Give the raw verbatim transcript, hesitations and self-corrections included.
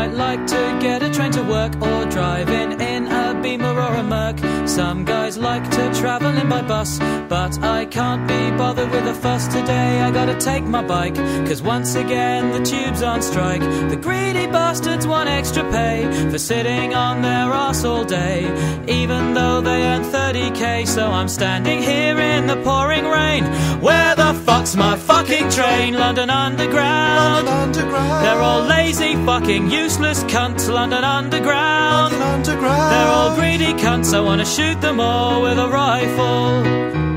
might like to get a train to work, or driving in a Beamer or a Merc. Some guys like to travel in by bus, but I can't be bothered with a fuss today. I gotta take my bike, cause once again the tube's on strike. The greedy bastards want extra pay for sitting on their arse all day, even though they earn thirty K. So I'm standing here in the pouring rain. Where the fuck's my fucking train? London Underground. London Underground. They're all lazy, fucking useless cunts. London Underground. London Underground. They're all greedy cunts. I wanna shoot them all with a rifle.